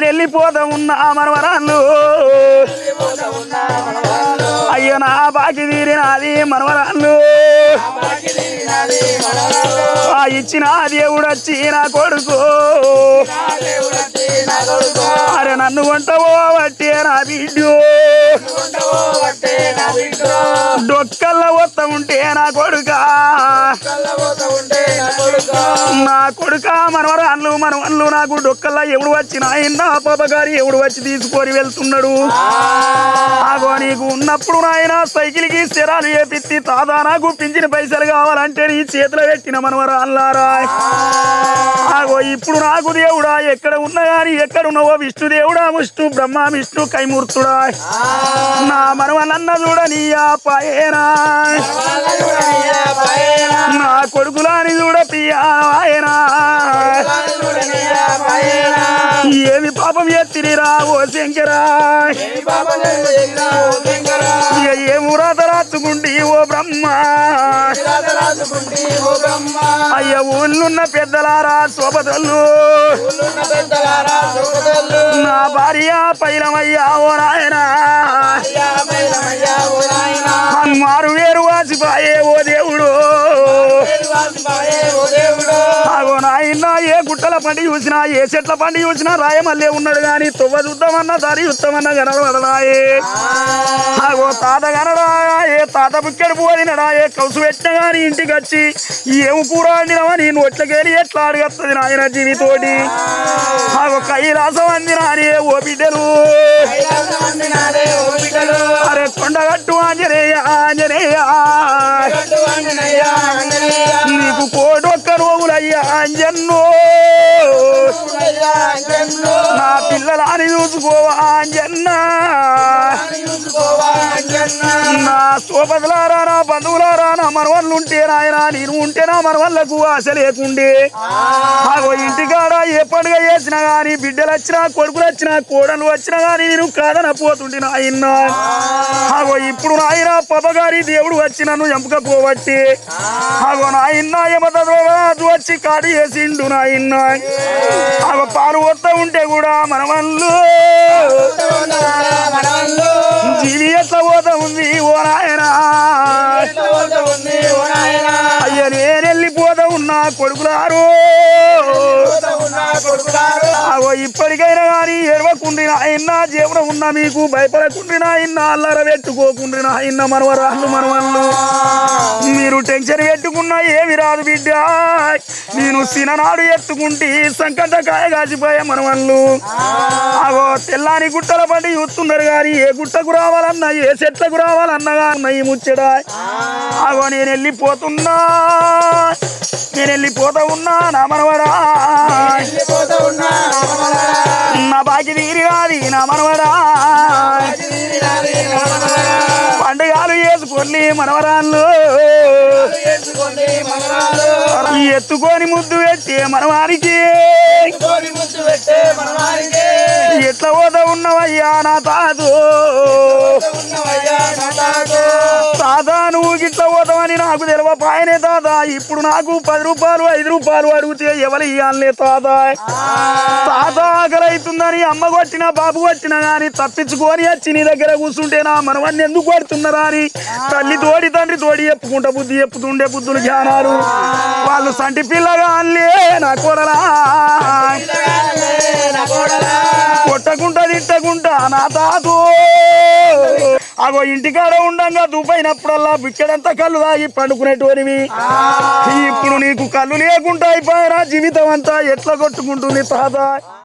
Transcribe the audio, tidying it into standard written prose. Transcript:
నేను వెళ్ళిపోతా ఉన్నా మనవరాళ్ళు అయ్యో నా బాకి తీరినది మనవరాళ్ళు ఇచ్చిన దేవుడు వచ్చి నా కొడుకు అరే నన్ను వంటవో బట్టే నా బిడ్డు డొక్కల్లో వస్తా ఉంటే నా కొడుకా మనవరాళ్ళు నాకు డొక్కల్లా ఎవడు వచ్చి నాయన పాప గారి ఎవడు వచ్చి తీసుకొని వెళ్తున్నాడు ఆగో నీకు ఉన్నప్పుడు నాయన సైకిల్ కి స్థిరాలు చేపిచ్చి తాదా నాకు పింఛన్ పైసలు కావాలంటే నీ చేతిలో పెట్టిన మనవరాళ్ళారా ఆగో ఇప్పుడు నాకు దేవుడా ఎక్కడ ఉన్నా గాని ఎక్కడున్నావో విష్ణు దేవుడా విష్ణు బ్రహ్మ విష్ణు కైమూర్తుడా నా మనవలన్న చూడని పాయేనా నా కొడుకులాని చూడ పియాయనా ఏమి పాపం ఎత్తిరిరా ఓ శంకరా ఏము రాత రాచుకుండి ఓ బ్రహ్మ అయ్య ఊళ్ళున్న పెద్దలారా శోభతల్లు నా భార్య పైలమయ్యా ఓ నాయనా మారు వేరు వాసిపాయే ఓ దేవుడు ఆగో నాయన ఏ గుట్టల పండి చూసినా ఏ చెట్ల పండి చూసినా రాయమల్లే ఉన్నాడు గాని తొవ్వ చూద్దామన్నా దారి యుద్ధమన్నా కనబడనాయే ఆగో తాత కనడాయే తాత బుక్కెడు పోదినడాయే కౌసు పెట్టిన గాని ఇంటికి వచ్చి ఏం కూర వండినవని నోట్లకేలి ఎట్లా అడగత్తది నాయన జీవితోటి ఆగో కైలాసం అందినానే ఓ బిడ్డలు అరే కొండగట్టు ఆంజనేయ ఆంజనేయ నీకు కోటొక్క రోగులయ్యా అంజన్నో నా పిల్లలని చూసుకోవా అంజన్న నా సోపదులారా నా బంధువులారా నా మనవళ్ళు ఉంటే నాయన నేను ఉంటే నా మనవళ్ళకు ఆశ లేకుండే ఆగో ఇంటికాడ ఏ పండుగ చేసినా గాని బిడ్డలు వచ్చినా కొడుకులు వచ్చినా కోడలు వచ్చినా గాని నేను కాదన పోతుండే నాయన ఆగో ఇప్పుడు నాయన పపగారి దేవుడు వచ్చి నన్ను చంపకపోబట్టి ఆగో నాయన యమధర్మరాజు వచ్చి కాడి చేసిండు నాయన ఆగో పాలు వస్తా ఉంటే కూడా మనవళ్ళు జీవి ఎట్లా పోతా ఉంది ఓ నాయనా అయ్య నేను వెళ్ళిపోతా ఉన్నా కొడుకులారు ఆగో ఇప్పటికైనా కానీ ఎడవకుండి నాయన జీవన ఉన్నా మీకు భయపడకుండి నాయన అల్లర పెట్టుకోకుండి నాయన మనవరాళ్ళు మనవళ్ళు మీరు టెన్షన్ పెట్టుకున్నా ఏమి రాదు బిడ్డ నేను సిననాడు ఎత్తుకుంటే సంకటకాయ కాసిపోయా మనవళ్ళు ఆగో తెల్లాని గుట్టల పండి చూస్తున్నారు కానీ ఏ గుట్టకు రావాలన్నా ఏ చెట్లకు రావాలన్నా ఈ ముచ్చడా ఆగో నేను వెళ్ళిపోతా ఉన్నా నా మనవడా నా బాకి తీరి కాది నా మనవడా పండుగలు చేసుకొని మనవరాళ్ళు ఎత్తుకొని ముద్దు పెట్టే మనవానికి ఎట్లా పోతా ఉన్నవయ్యా నా తాదు తాతా నువ్వు గిట్లా పోతావని నాకు తెలవపాయనే తాత ఇప్పుడు నాకు 10 రూపాయలు 5 రూపాయలు అడిగితే ఎవరు ఇవ్వాలే తాత తాత ఆకలి అవుతుందని అమ్మ కొట్టినా బాబు కొట్టినా గాని తప్పించుకొని వచ్చి నీ దగ్గర కూర్చుంటే నా మనవాన్ని ఎందుకు కొడుతున్నారా అని తల్లి తోడి తండ్రి తోడి చెప్పుకుంటా బుద్ధి చెప్పుతుండే బుద్ధులు జ్ఞానాలు వాళ్ళు సంటి పిల్లగా అల్లే నా కూరలా కొట్టకుంటా తిట్టకుంటా నా తాతూ అగో ఇంటికాడ ఉండంగా దుబ్బైనప్పుడల్లా బిక్కెడంతా కళ్ళు తాగి పండుకునేటోనివి ఇప్పుడు నీకు కళ్ళు లేకుండా అయిపోయారా జీవితం అంతా ఎట్లా కొట్టుకుంటుంది తాత